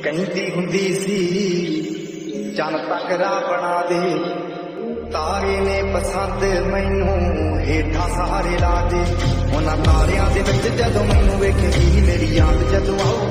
ਕਹਿੰਦੀ ਹੁੰਦੀ ਸੀ ਚੰਨ ਤੱਕ ਰਾਹ ਬਣਾ ਦੇ, ਤਾਰੇ ਨੇ ਪਸੰਦ ਮੈਨੂੰ ਹੇਠਾਂ ਸਹਾਰੇ ਲਾ ਦੇ। ਉਹਨਾਂ ਤਾਰਿਆਂ ਦੇ ਵਿੱਚ ਜਦੋਂ ਮੈਨੂੰ ਵੇਖੇਗੀ ਮੇਰੀ ਯਾਦ ਜਦੋਂ ਆਊ